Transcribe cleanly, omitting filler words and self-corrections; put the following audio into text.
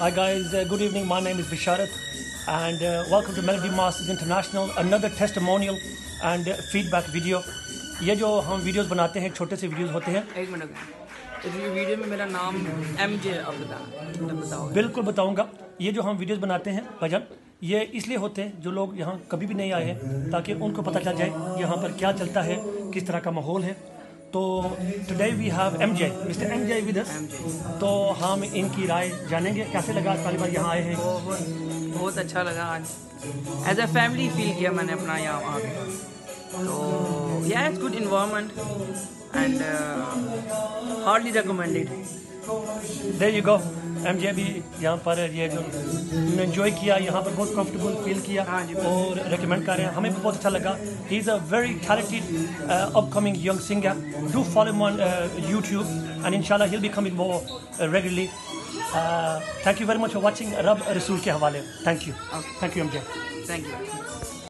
Hi guys, good evening. My name is Bisharat and welcome to Melody Masters International. Another testimonial and feedback video. ये जो हम videos बनाते हैं छोटे से वीडियोस होते हैं। एक मिनट, इस वीडियो में मेरा नाम MJ अब बताओ। बिल्कुल बताऊंगा। ये जो हम वीडियोस बनाते हैं भजन, ये इसलिए होते हैं जो लोग यहाँ कभी भी नहीं आए हैं, ताकि उनको पता चल जाए यहाँ पर क्या चलता है, किस तरह का माहौल है। तो today we have MJ, mister MJ with us. तो हम इनकी राय जानेंगे। कैसे लगा पहली बार यहाँ आए हैं? बहुत अच्छा लगा। आज एज अ फैमिली फील किया मैंने अपना यहाँ आके। तो yeah it's good environment and hardly recommended. There you go. MJ भी यहाँ पर ये जो एंजॉय किया, यहाँ पर बहुत कंफर्टेबल फील किया और रेकमेंड कर रहे हैं। हमें बहुत अच्छा लगा। He is a very talented upcoming young singer. Do follow him on YouTube and इंशाल्लाह he will be coming more regularly. Thank you very much for watching. रब रसूल के हवाले। Thank you MJ। Thank you.